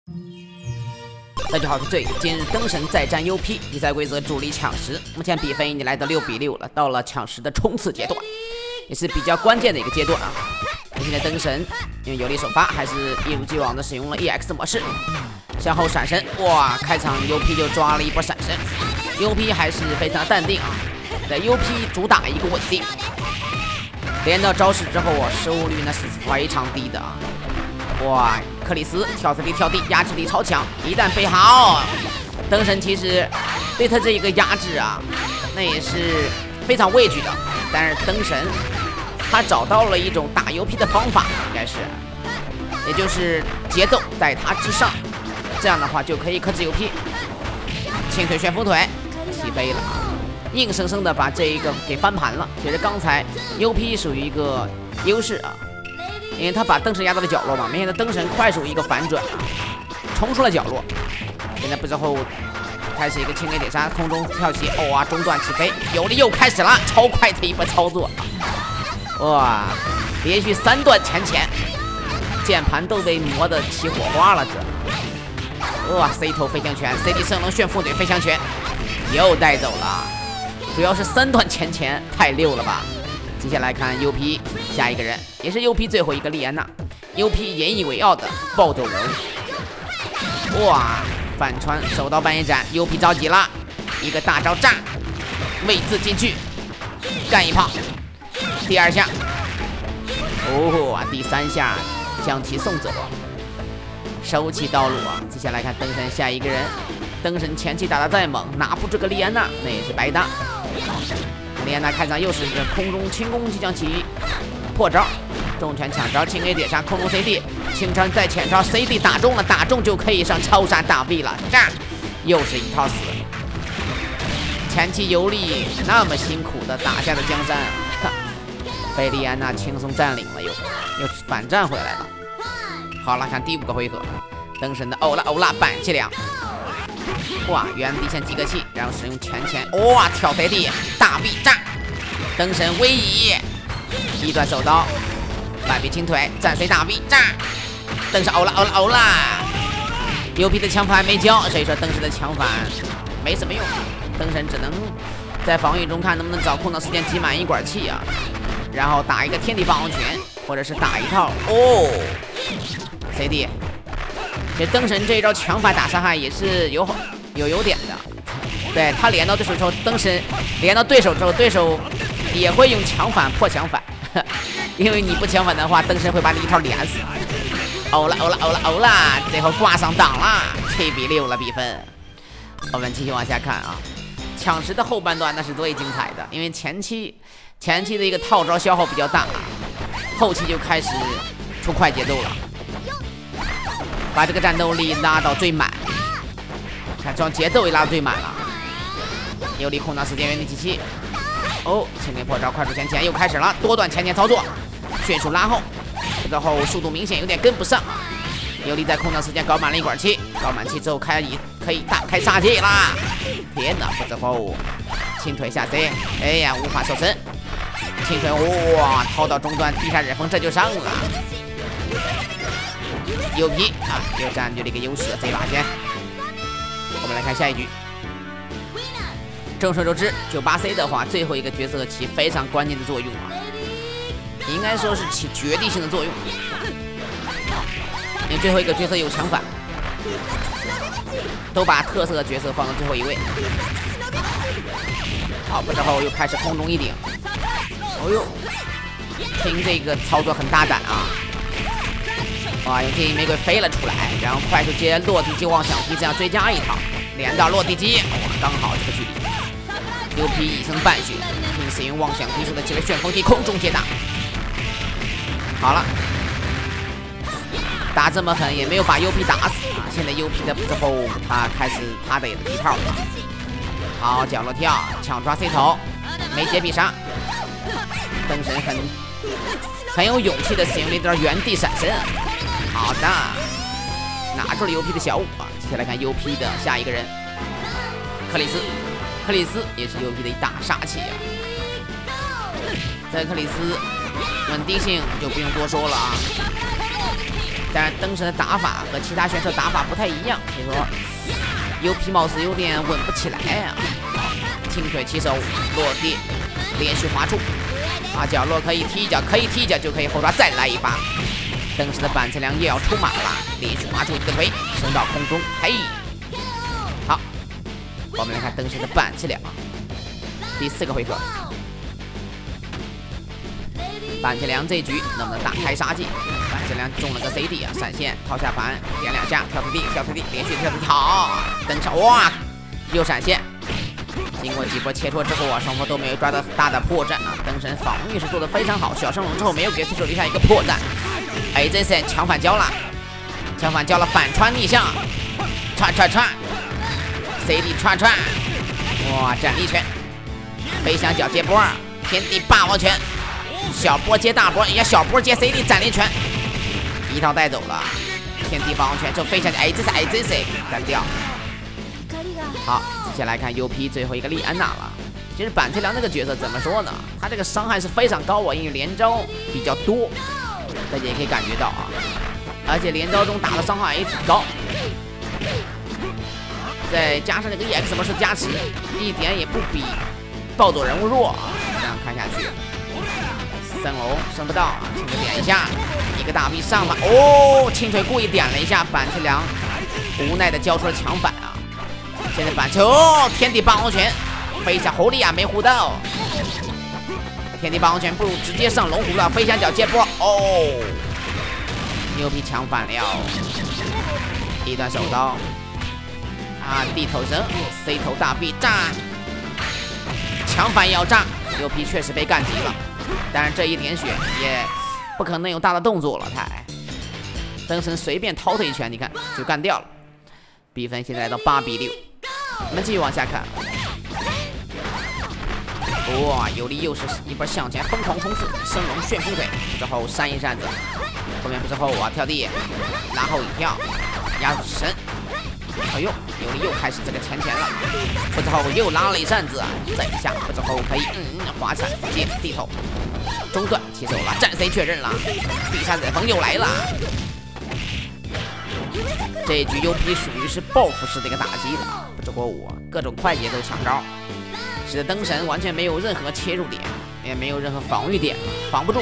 大家好，我是醉。今日灯神再战 UP， 比赛规则主力抢十，目前比分已经来到6比6了，到了抢十的冲刺阶段，也是比较关键的一个阶段啊。今天的灯神因为有力首发，还是一如既往的使用了 EX 模式，向后闪身，哇！开场 UP 就抓了一波闪身 ，UP 还是非常淡定啊。在 UP 主打一个稳定，连到招式之后啊，失误率那是非常低的啊。哇，克里斯跳3D跳地，压制力超强，一旦被好，灯神其实对他这一个压制啊，那也是非常畏惧的。但是灯神他找到了一种打 UP 的方法，应该是，也就是节奏在他之上，这样的话就可以克制 UP。轻腿旋风腿起飞了，硬生生的把这一个给翻盘了。其实刚才 UP 属于一个优势啊。因为他把灯神压到了角落嘛，没想到灯神快速一个反转啊，冲出了角落。现在不之后开始一个轻 A 点杀，空中跳起，哇，中段起飞，有力又开始了，超快的一波操作，哇，连续3段前，键盘都被磨得起火花了这。哇 ，C 头飞翔拳 ，CD 圣龙旋风腿飞翔拳，又带走了，主要是3段前，太溜了吧。接下来看 UP 下一个人，也是 UP 最后一个莉安娜 ，UP 引以为傲的暴走人物。哇，反穿手刀半夜斩 ，UP 着急了，一个大招炸，位置进去，干一炮，第2下，哦，第3下将其送走，收起道路啊。接下来看灯神下一个人，灯神前期打得再猛，拿不住个莉安娜，那也是白搭。莉安娜开场又是一个空中轻攻击将其破招，重拳抢招，轻 A 点杀，空中 CD， 轻穿再前招 ，CD 打中了，打中就可以上超杀大 V 了，炸！又是一套死。前期游历那么辛苦的打下的江山啊，被莉安娜轻松占领了，又反战回来了。好了，看第5个回合，灯神的欧拉板气两。哇，原地线几个气，然后使用前，哇，跳飞地大 V 炸，灯神位移，一段手刀，半臂轻腿战 C 大 V 炸，灯神欧拉 ，UP 的枪法还没交，所以说灯神的枪法没什么用，灯神只能在防御中看能不能找空档时间挤满一管气啊，然后打一个天地霸王拳，或者是打一套CD。这灯神这一招强反打伤害也是有点的，对他连到对手之后，灯神连到对手之后，对手也会用强反破强反，因为你不强反的话，灯神会把你一套连死。欧啦，最后挂上档了，7比6了比分。我们继续往下看啊，抢十的后半段那是最精彩的，因为前期的一个套招消耗比较大，后期就开始出快节奏了。把这个战斗力拉到最满，看这种节奏也拉到最满了。有力空档时间原地机器，轻点破招，快速前又开始了，多段前操作，迅速拉后，之后速度明显有点跟不上。有力在空档时间搞满了一管气，搞满气之后可以大开杀戒啦！天哪，不之后轻腿下 C， 哎呀，无法瘦身，轻腿哇，掏到中段地下忍风，这就上了。UP 啊，又占据了一个优势，这把先。我们来看下一局。众所周知，98C 的话，最后一个角色起非常关键的作用啊，应该说是起决定性的作用。因为最后一个角色有强反，都把特色角色放到最后一位。好，之后又开始空中一顶。听这个操作很大胆啊。哇，用电影玫瑰飞了出来，然后快速接落地击妄想踢，这样追加一套，连到落地击，刚好这个距离。UP 一身半血，并使用妄想踢出的起了旋风踢，空中接打。好了，打这么狠也没有把 UP 打死啊！现在 UP 的之后，他开始他的一套了。好，角落跳，抢抓 C 头，没接必杀。灯神很有勇气的使用了一段原地闪身。好的，拿住了 UP 的小五啊！接下来看 UP 的下一个人，克里斯也是 UP 的一大杀器啊。这克里斯稳定性就不用多说了啊， 但是灯神的打法和其他选手打法不太一样，所以说UP貌似有点稳不起来呀。轻腿起手落地，连续滑出，角落可以踢一脚，可以踢一脚就可以后抓再来一发。灯神的板次良也要出马了，连续滑出一个腿，升到空中，嘿，好，我们来看灯神的板次良，第4个回合。板次良这局能不能大开杀戒？板次良中了个 CD 啊，闪现套下盘，点2下，跳地，跳地，连续跳地，好，灯神哇，又闪现。经过几波切磋之后啊，双方都没有抓到大的破绽啊。灯神防御是做得非常好，小升龙之后没有给对手留下一个破绽。这次强反交了，强反交了，反穿逆向，串 ，CD 串，哇，斩立拳，飞翔脚接波，天地霸王拳，小波接大波，人家小波接 CD 斩立拳，一套带走了，天地霸王拳就飞翔，这是干掉。好，接下来看 UP 最后一个莉安娜了。其实板次良这个角色怎么说呢？他这个伤害是非常高啊，因为连招比较多，大家也可以感觉到啊。而且连招中打的伤害也挺高，再加上这个 EX 模式加持，一点也不比暴走人物弱啊。这样看下去，升楼升不到，轻腿点一下，一个大臂上了，轻腿故意点了一下，板次良无奈的交出了强反啊。现在板球，天地霸王拳，飞翔狐狸啊，没护到。天地霸王拳不如直接上龙虎了，飞翔脚接波，牛皮强反了，一段手刀地头绳 C 头大臂炸，强反要炸，牛皮确实被干急了，但是这一点血也不可能有大的动作了，灯神随便掏他一拳，你看就干掉了，比分现在来到8比6。我们继续往下看，哇，有力又是一波向前疯狂冲刺，升龙旋风腿，之后扇一扇子，后面不是后跳地，拉后一跳，压神，有力又开始这个前了，不之后又拉了一扇子，再一下，不之后可以滑铲接地头，中段起手了，战 C 确认了，必杀载风又来了。这一局 UP 属于是报复式的一个打击了，不过各种快节奏抢招，使得灯神完全没有任何切入点，也没有任何防御点，防不住。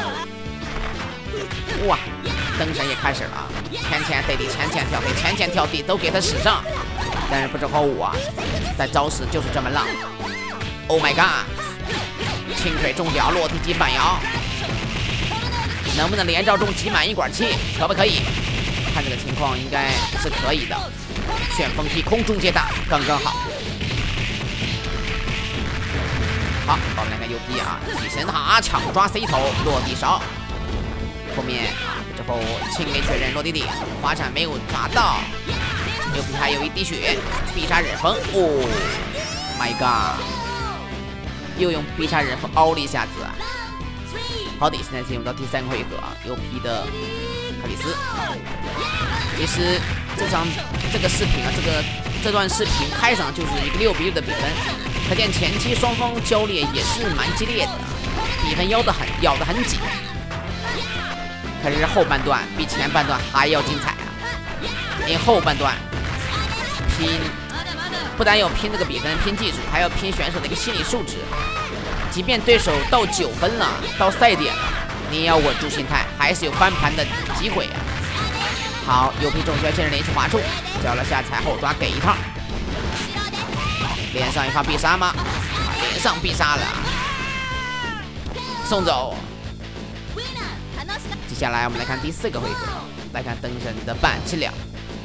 哇，灯神也开始了，前对地，前跳地，前跳地都给他使上，但是不知后在招式就是这么浪。Oh my god！ 轻腿中脚落地击反摇，能不能连招中挤满一管气？可不可以？看这个情况应该是可以的，旋风踢空中接打刚刚好。好，我们来看 UP 起神塔抢抓 C 头落地勺，后面之后轻雷确认落地点，滑铲没有抓到 ，UP 还有一滴血，必杀忍风，My God， 又用必杀忍风凹了一下子。好的，现在进入到第3个回合，UP 的克里斯。其实这个视频这段视频开场就是一个6比6的比分，可见前期双方交烈也是蛮激烈的，比分咬得很紧。可是后半段比前半段还要精彩啊！因为后半段不但要拼这个比分，拼技术，还要拼选手的一个心理素质。即便对手到9分了，到赛点了，你也要稳住心态，还是有翻盘的机会啊！好，UP 中拳现在连续滑出，交了下踩后抓给一套，连上一发必杀吗？连上必杀了，送走。接下来我们来看第4个回合，来看灯神的板次良。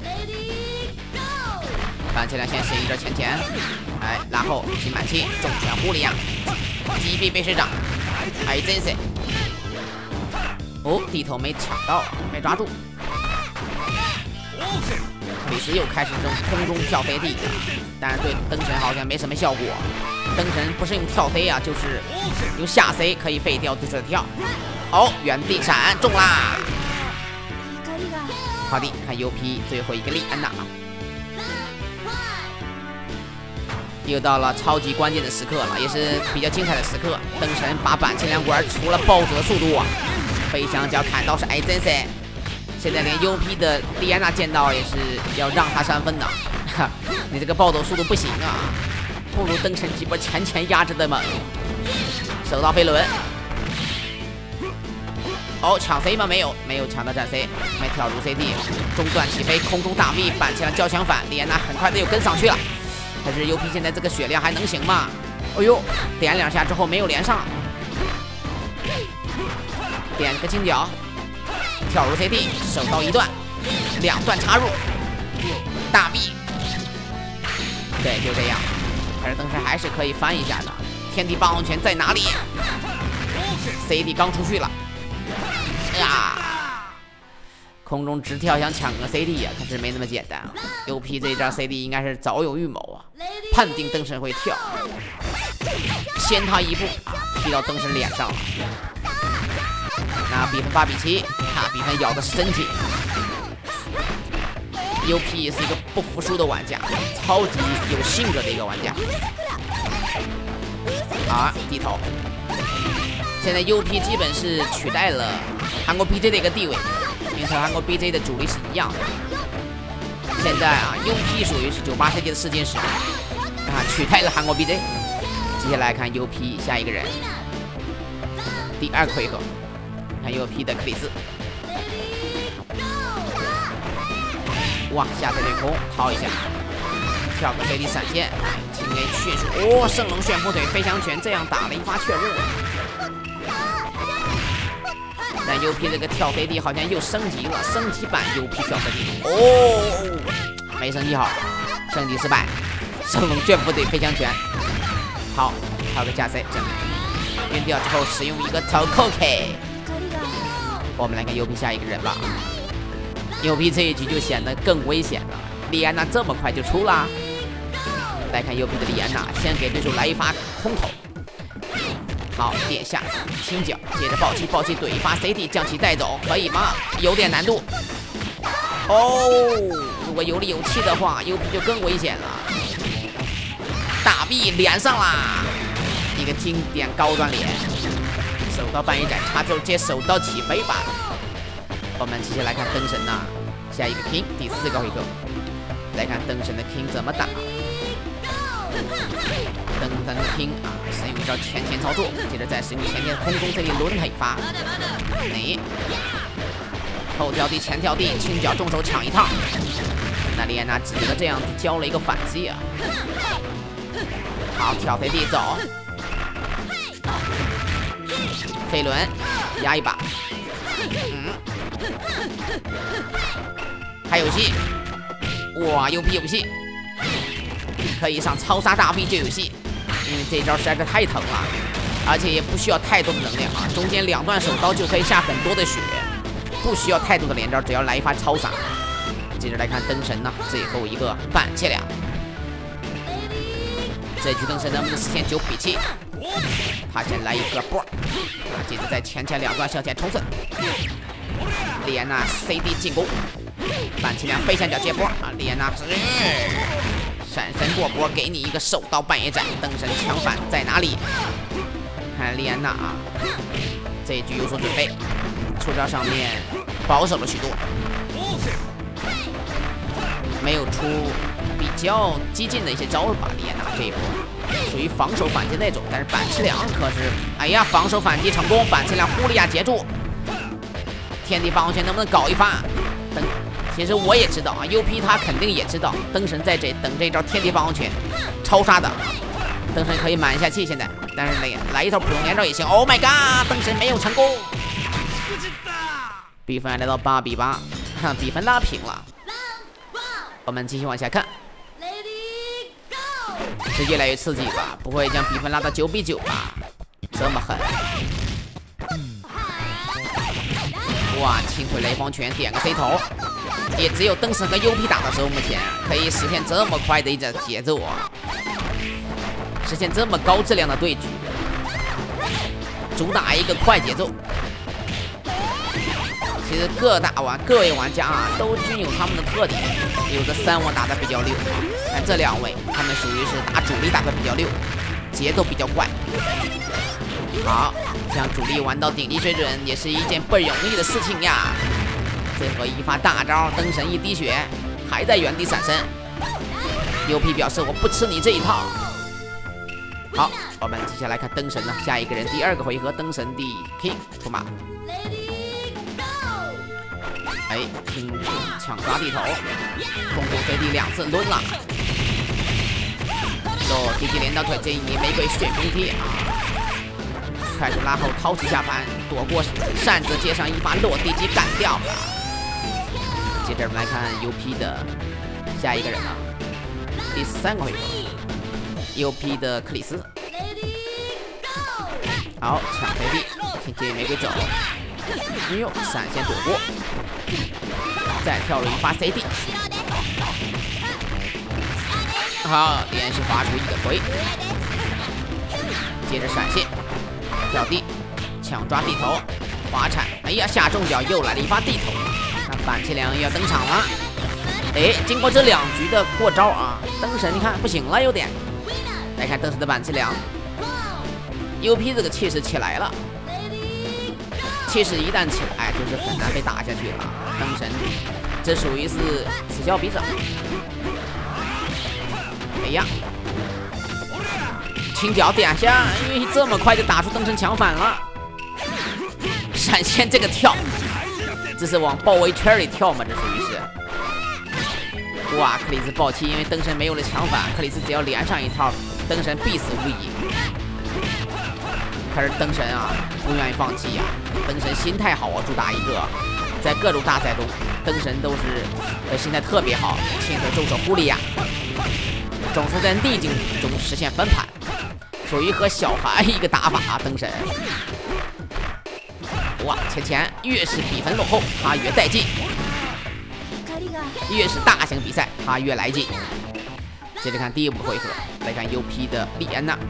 板次良先是一个前，然后挤满气，重拳狐狸呀，击毙被水掌，真是地头没抢到，没抓住。克里斯又开始这种空中跳飞地，但是对灯神好像没什么效果。灯神不是用跳飞啊，就是用下 C 可以废掉对手的跳。原地闪中啦！好的，看 UP 最后一个莉安娜，又到了超级关键的时刻了，也是比较精彩的时刻。灯神把板次良果然除了暴走的速度飞翔脚砍到是真是现在连 UP 的莉安娜见到也是要让他3分的，哈，你这个暴走速度不行啊，不如灯神几波前压制的猛。手到飞轮，哦，抢 C 吗？没有抢到战 C， 没跳入 CD， 中段起飞，空中大 V 板起来交响反，莉安娜很快的又跟上去了。但是 UP 现在这个血量还能行吗？哎呦，点2下之后没有连上，点个轻脚，跳入 CD， 手刀1段，2段插入，大 V， 对，就这样。但是灯神还是可以翻一下的。天地霸王拳在哪里 ？CD 刚出去了，啊！空中直跳想抢个 CD 呀，可是没那么简单。UP 这一招 CD 应该是早有预谋啊，判定灯神会跳，先他一步啊，踢到灯神脸上了。那比分8比7，比分咬的是身体。UP 也是一个不服输的玩家，超级有性格的一个玩家。低头。现在 UP 基本是取代了韩国 BJ 的一个地位，因为和韩国 BJ 的主力是一样的。现在UP 属于是98世纪的世界史取代了韩国 BJ。接下来看 UP 下一个人，第2个回合，看 UP 的克里斯。哇，下飞对空掏一下，跳个飞地闪现，轻 A 迅速，圣龙旋风腿飞翔拳，这样打了一发确认。但 UP 这个跳飞地好像又升级了，升级版 UP 跳飞地，没升级好，升级失败，圣龙旋风腿飞翔拳，好，跳个加 C， 这样晕掉之后使用一个头扣 K。我们来看 UP 下一个人吧。UP 这一局就显得更危险了，莉安娜这么快就出了。来看 UP 的莉安娜，先给对手来一发空投，好，点下轻脚，接着暴击怼一发 CD 将其带走，可以吗？有点难度。如果有理有气的话 ，UP 就更危险了。大 V 连上啦，一个经典高端连，手刀半一斩插之后接手刀起飞吧。我们接下来看灯神下一个 King 第4个回合，来看灯神的 King 怎么打。灯 King 使用一招前操作，接着再使用前空中这里轮腿发，后跳地前跳地，轻脚重手抢一趟。那莉安娜只能这样子交了一个反击啊。好，跳飞地走，飞轮压一把，还有戏，哇 ，UP 有戏，可以上超杀大 V 就有戏，因为这一招实在是太疼了，而且也不需要太多的能量中间2段手刀就可以下很多的血，不需要太多的连招，只要来一发超杀。接着来看灯神最后一个板气量，这局灯神能不能实现9比7？他先来一个波，接着在前2段向前冲刺。莉安娜 CD 进攻，板气量飞向脚接波莉安娜闪身过波，给你一个手刀半野斩。灯神强反在哪里？看莉安娜这一局有所准备，出招上面保守了许多，没有出比较激进的一些招吧。莉安娜这一波属于防守反击那种，但是板气量可是，哎呀，防守反击成功，板气量呼利亚截住。天地霸王拳能不能搞一发？其实我也知道UP 他肯定也知道灯神在等这招天地霸王拳超杀的，灯神可以满一下气现在，但是来一套普通连招也行。Oh my god， 灯神没有成功，比分来到8比8，比分拉平了。我们继续往下看，是越来越刺激吧？不会将比分拉到9比9吧？这么狠！哇，轻回雷锋拳，点个 C 头，也只有灯神和 UP 打的时候，目前可以实现这么快的一个节奏实现这么高质量的对局，主打一个快节奏。其实各位玩家都均有他们的特点，有的3网打得比较溜，但这2位他们属于是打主力打得比较溜，节奏比较快。好，将主力玩到顶级水准也是一件不容易的事情呀。 最后一发大招，灯神一滴血，还在原地闪身。UP 表示我不吃你这一套。好，我们接下来看灯神呢，下一个人第2个回合，灯神的 King 出马。哎，拼抢抓地头，空中飞地2次抡了。落地连到腿，这一玫瑰旋风踢，开始拉后掏起下盘，躲过扇子，接上一发落地击干掉了。接着我们来看 UP 的下一个人啊，第3个回合 ，UP 的克里斯。好，抢飞地，接玫瑰走，哟，闪现躲过，再跳入一发 CD。好，连续发出一个回，接着闪现，跳地，抢抓地头，滑铲，哎呀，下重脚又来了一发地头。那板崎良要登场了。哎，经过这2局的过招啊，灯神你看不行了，有点。来看灯神的板崎良 ，UP 这个气势起来了，气势一旦起来，就是很难被打下去了。灯神这属于是此消彼长。哎呀，轻脚点下，因为这么快就打出灯神抢反了。闪现这个跳，这是往包围圈里跳吗？这属于是。哇，克里斯爆气，因为灯神没有了抢反，克里斯只要连上一套，灯神必死无疑。可是灯神啊，不愿意放弃呀、灯神心态好啊，主打一个，在各种大赛中，灯神都是心态特别好，轻腿重手忽利亚。总是在逆境中实现翻盘，属于和小孩一个打法。灯神，哇，前越是比分落后，他越带劲；越是大型比赛，他越来劲。接着看第5个回合，来看 UP 的莉安娜，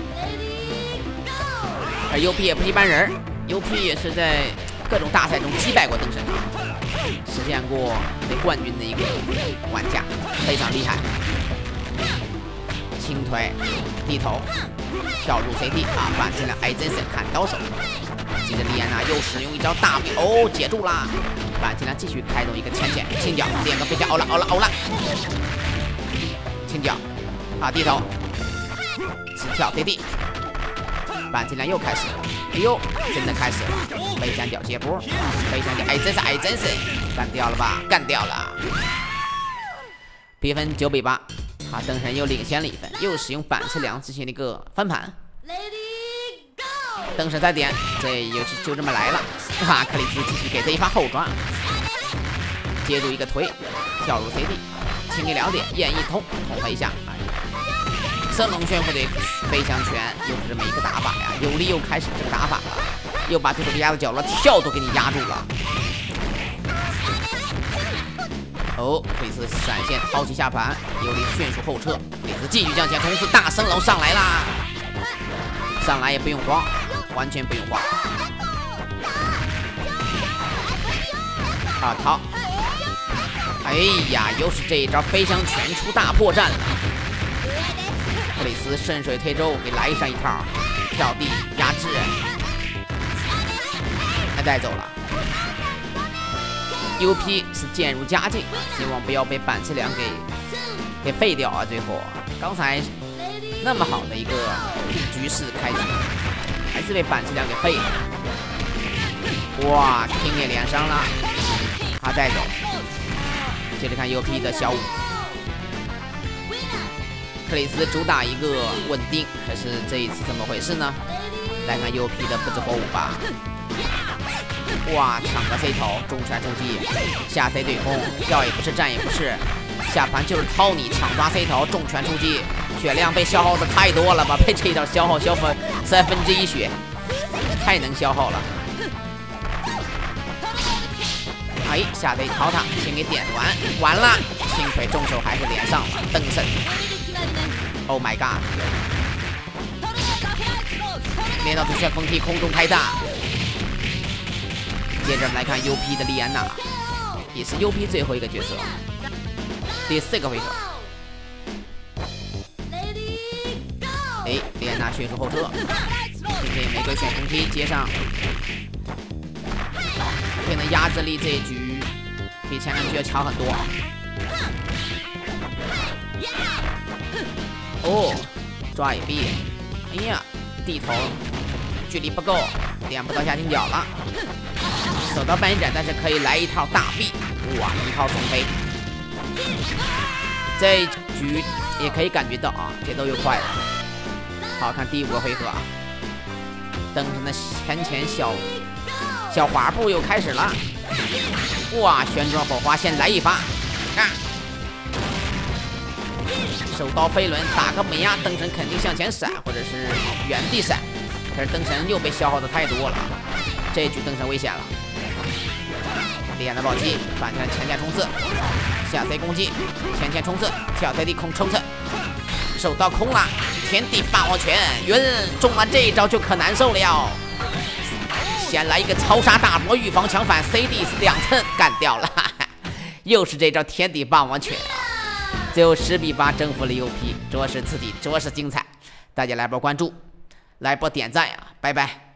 而 UP 也不是一般人 ，UP 也是在各种大赛中击败过灯神，实现过冠军的一个玩家，非常厉害。轻腿地头跳入 CT 啊，板崎良艾真森砍刀手。接着莉安娜又使用一招大臂，哦，解住啦！板崎良继续开动一个前轻脚，点个飞脚，欧了！轻脚啊，地头直跳 CT， 板崎良又开始了，哎呦，真的开始了！飞翔脚接波，飞翔脚艾真森干掉了吧？干掉了！比分9比8。啊，灯神又领先了1分，又使用板崎良进行了一个翻盘。灯神再点，这就这么来了。哈，克里斯继续给他一发后抓，接住一个推，跳入 CD， 轻易2点，焰一通了一下。升龙旋风的飞翔拳又是这么一个打法呀，有力又开始这个打法了，又把对手给压到角落，跳都给你压住了。哦，克里斯闪现掏起下盘，有力迅速后撤，克里斯继续向前冲刺，大升龙上来啦！上来也不用慌，完全不用慌。啊，逃！哎呀，又是这一招飞翔拳出大破绽了。克里斯顺水推舟给来上一套，跳地压制，还带走了。UP 是渐入佳境，希望不要被板崎良给废掉啊！最后刚才那么好的一个局势开局，还是被板崎良给废了。哇，King也连上了，他带走。接着看 UP 的小五，克里斯主打一个稳定，可是这一次怎么回事呢？来看 UP 的不知火舞吧。哇，抢个 C 头，重拳冲击，下 C 对空，跳也不是，站也不是，下盘就是掏你，抢抓 C 头，重拳冲击，血量被消耗的太多了吧？被这一招消耗1/3血，太能消耗了。哎，下 C 掏他，先给点完了，轻腿重手还是连上了，登神 ，Oh my god！ 连到主旋风踢，空中开大。接着我们来看 UP 的莉安娜，也是 UP 最后一个角色，第4个回合。哎，莉安娜迅速后撤，这玫瑰旋风踢接上，可能压制力这一局比前两局要强很多。哦，抓一臂，哎呀，地头距离不够，点不到下顶角了。手到半斩，但是可以来一套大臂，哇，一套送飞。这一局也可以感觉到啊，节奏又快了。好看第5个回合啊，灯神的前小滑步又开始了。哇，旋转火花先来一发，看。手刀飞轮打个美压，灯神肯定向前闪，或者是原地闪。可是灯神又被消耗的太多了，这一局灯神危险了。厉害的暴击，反向前线冲刺，下 C 攻击，前冲刺，跳 C 地空冲刺，手刀空了，天地霸王拳，晕，中了这一招就可难受了。先来一个超杀大波，预防强反 ，CD 2层干掉了，又是这招天地霸王拳啊！最后10比8征服了 UP， 着实刺激，着实精彩。大家来波关注，来波点赞呀，拜拜。